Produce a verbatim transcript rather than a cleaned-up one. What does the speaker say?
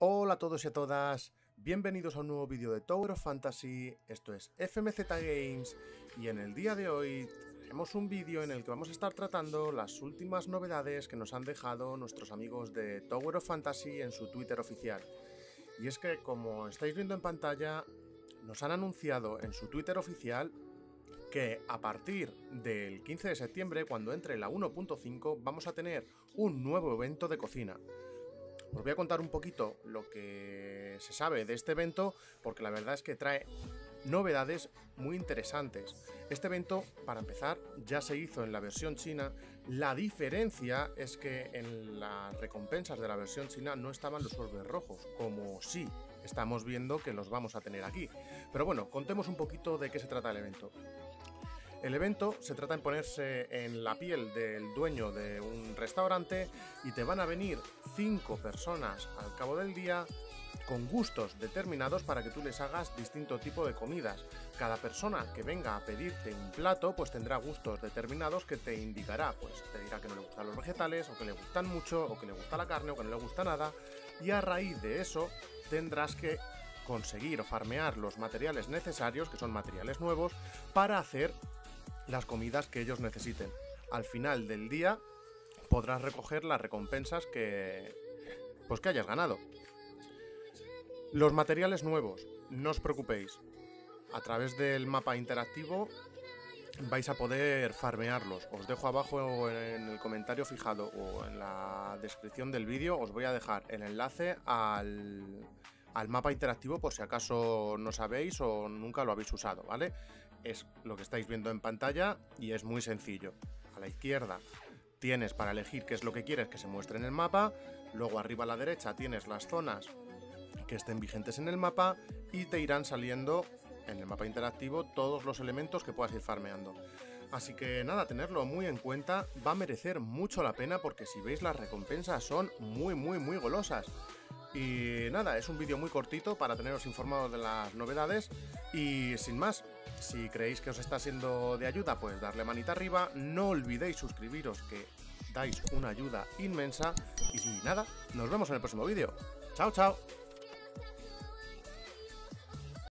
Hola a todos y a todas, bienvenidos a un nuevo vídeo de Tower of Fantasy. Esto es F M Z Games y en el día de hoy tenemos un vídeo en el que vamos a estar tratando las últimas novedades que nos han dejado nuestros amigos de Tower of Fantasy en su Twitter oficial. Y es que, como estáis viendo en pantalla, nos han anunciado en su Twitter oficial que a partir del quince de septiembre, cuando entre la uno punto cinco, vamos a tener un nuevo evento de cocina. Os voy a contar un poquito lo que se sabe de este evento, porque la verdad es que trae novedades muy interesantes. Este evento, para empezar, ya se hizo en la versión china. La diferencia es que en las recompensas de la versión china no estaban los orbes rojos, como sí estamos viendo que los vamos a tener aquí. Pero bueno, contemos un poquito de qué se trata el evento. El evento se trata en ponerse en la piel del dueño de un restaurante y te van a venir cinco personas al cabo del día con gustos determinados para que tú les hagas distinto tipo de comidas. Cada persona que venga a pedirte un plato pues tendrá gustos determinados que te indicará, pues te dirá que no le gustan los vegetales, o que le gustan mucho, o que le gusta la carne, o que no le gusta nada, y a raíz de eso tendrás que conseguir o farmear los materiales necesarios, que son materiales nuevos, para hacer las comidas que ellos necesiten. Al final del día podrás recoger las recompensas que pues que hayas ganado. Los materiales nuevos, no os preocupéis, a través del mapa interactivo vais a poder farmearlos. Os dejo abajo en el comentario fijado o en la descripción del vídeo, os voy a dejar el enlace al, al mapa interactivo por si acaso no sabéis o nunca lo habéis usado, ¿vale? Es lo que estáis viendo en pantalla y es muy sencillo. A la izquierda tienes para elegir qué es lo que quieres que se muestre en el mapa, luego arriba a la derecha tienes las zonas que estén vigentes en el mapa y te irán saliendo en el mapa interactivo todos los elementos que puedas ir farmeando. Así que nada, tenerlo muy en cuenta, va a merecer mucho la pena porque si veis las recompensas son muy muy muy golosas. Y nada, es un vídeo muy cortito para teneros informados de las novedades y sin más, si creéis que os está siendo de ayuda, pues darle manita arriba, no olvidéis suscribiros que dais una ayuda inmensa y nada, nos vemos en el próximo vídeo. ¡Chao, chao!